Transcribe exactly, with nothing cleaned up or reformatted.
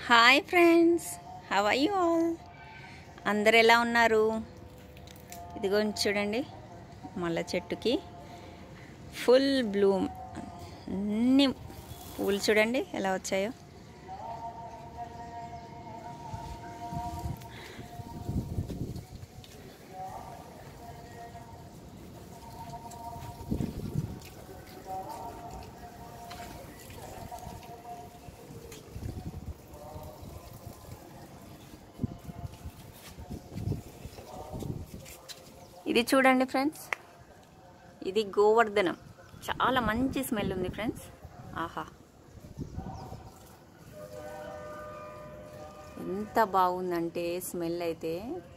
Hi friends, how are you all? అందరు ఎలా ఉన్నారు? ఇదిగో చూడండి, మల్ల చెట్టుకి ఫుల్ బ్లూమ్, అన్ని పూలు చూడండి ఎలా వచ్చాయో. ఇది చూడండి ఫ్రెండ్స్, ఇది గోవర్ధనం. చాలా మంచి స్మెల్ ఉంది ఫ్రెండ్స్. ఆహా, ఎంత బాగుందంటే స్మెల్ అయితే